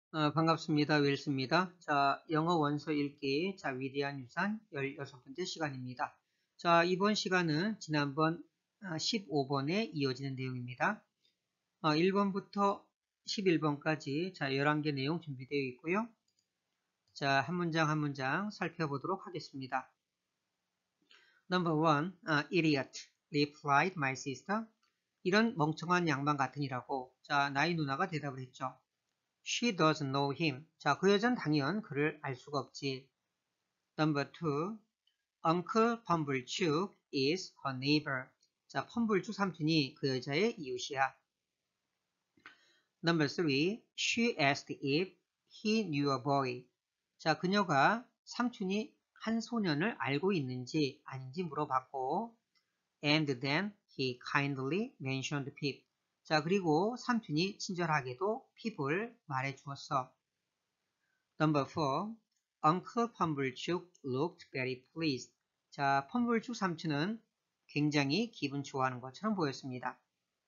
반갑습니다. 윌스입니다. 자, 영어 원서 읽기, 자, 위대한 유산 16번째 시간입니다. 자, 이번 시간은 지난번 15번에 이어지는 내용입니다. 1번부터 11번까지 자, 11개 내용 준비되어 있고요. 자, 한 문장 한 문장 살펴보도록 하겠습니다. Number 1, idiot, replied my sister. 이런 멍청한 양반 같으니라고, 자, 나의 누나가 대답을 했죠. She doesn't know him. 자, 그 여자는 당연 그를 알 수가 없지. Number 2. Uncle Pumblechook is her neighbor. 자, 펌블축 삼촌이 그 여자의 이웃이야. Number 3. She asked if he knew a boy. 자, 그녀가 삼촌이 한 소년을 알고 있는지 아닌지 물어봤고, and then he kindly mentioned Pip. 자, 그리고 삼촌이 친절하게도 핍을 말해 주었어. Number 4. Uncle Pumblechook looked very pleased. 자, 펌블축 삼촌은 굉장히 기분 좋아하는 것처럼 보였습니다.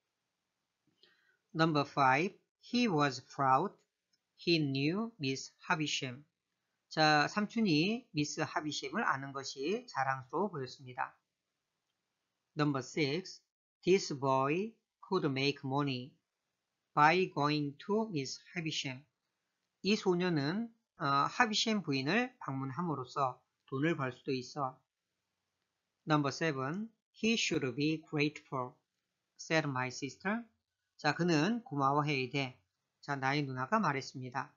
Number 5. He was proud. He knew Miss Havisham. 자, 삼촌이 미스 하비심을 아는 것이 자랑스러워 보였습니다. Number 6. This boy could make money by going to Miss Havisham. 이 소녀는 하비셴 부인을 방문함으로써 돈을 벌 수도 있어. Number 7. He should be grateful, said my sister. 자, 그는 고마워해야 돼. 자, 나의 누나가 말했습니다.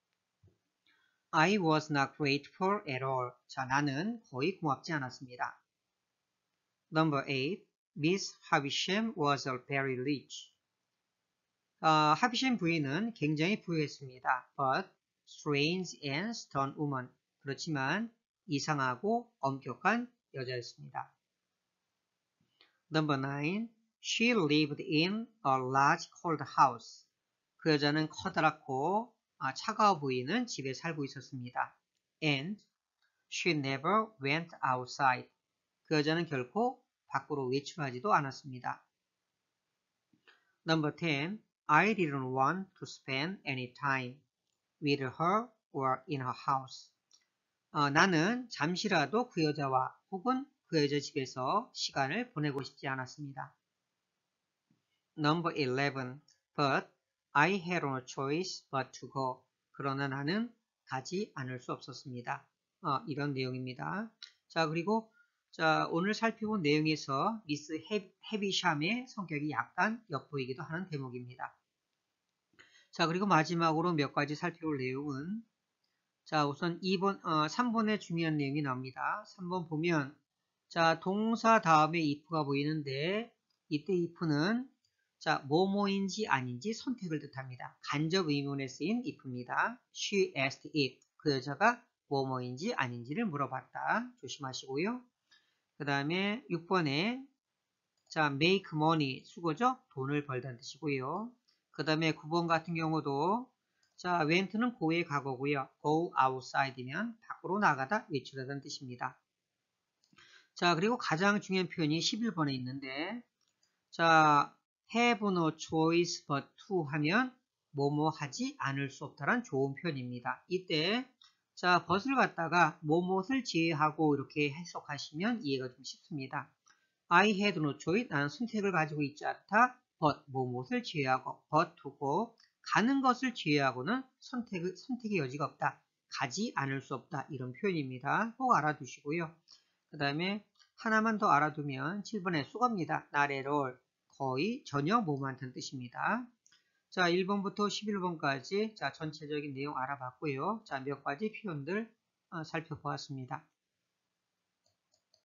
I was not grateful at all. 자, 나는 거의 고맙지 않았습니다. Number 8. Miss Havisham was very rich. 하비셴 부인은 굉장히 부유했습니다. But strange and stern woman. 그렇지만 이상하고 엄격한 여자였습니다. Number 9. She lived in a large cold house. 그 여자는 커다랗고 차가워 보이는 집에 살고 있었습니다. And she never went outside. 그 여자는 결코 밖으로 외출하지도 않았습니다. Number 10. I didn't want to spend any time with her or in her house. 나는 잠시라도 그 여자와 혹은 그 여자 집에서 시간을 보내고 싶지 않았습니다. Number 11. But I had no choice but to go. 그러나 나는 가지 않을 수 없었습니다. 이런 내용입니다. 자, 그리고 자, 오늘 살펴본 내용에서 미스 헤비샴의 성격이 약간 엿보이기도 하는 대목입니다. 자, 그리고 마지막으로 몇 가지 살펴볼 내용은 자, 우선 3번에 중요한 내용이 나옵니다. 3번 보면 자, 동사 다음에 if가 보이는데 이때 if는 자, 뭐뭐인지 아닌지 선택을 뜻합니다. 간접 의문에 쓰인 if입니다. She asked if. 그 여자가 뭐뭐인지 아닌지를 물어봤다. 조심하시고요. 그 다음에 6번에 자, make money 수고죠? 돈을 벌다는 뜻이고요. 그 다음에 9번 같은 경우도 자, went는 go의 과거고요. go outside면 밖으로 나가다, 외출하다는 뜻입니다. 자, 그리고 가장 중요한 표현이 11번에 있는데 자, have no choice but to 하면 뭐뭐 하지 않을 수 없다란 좋은 표현입니다. 이때 자, but을 갖다가 뭐뭐를 제외하고 이렇게 해석하시면 이해가 좀 쉽습니다. I had no choice. 나는 선택을 가지고 있지 않다. but 뭐뭐를 제외하고 but to 가는 것을 제외하고는 선택의 여지가 없다. 가지 않을 수 없다. 이런 표현입니다. 꼭 알아두시고요. 그 다음에 하나만 더 알아두면 7번의 수거입니다. not at all. 거의 전혀 뭐뭐한다는 뜻입니다. 자, 1번부터 11번까지 자, 전체적인 내용 알아봤고요. 자, 몇 가지 표현들 살펴보았습니다.